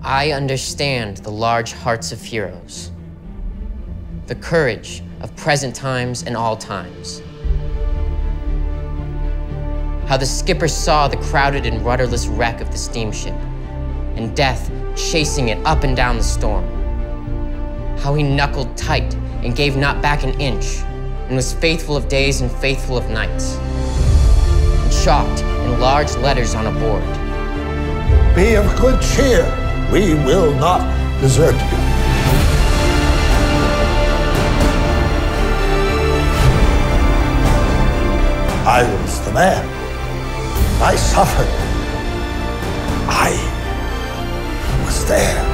I understand the large hearts of heroes, the courage of present times and all times. How the skipper saw the crowded and rudderless wreck of the steamship, and death chasing it up and down the storm. How he knuckled tight and gave not back an inch, and was faithful of days and faithful of nights, and chalked in large letters on a board. Be of good cheer, we will not desert you. I was the man. I suffered. I was there.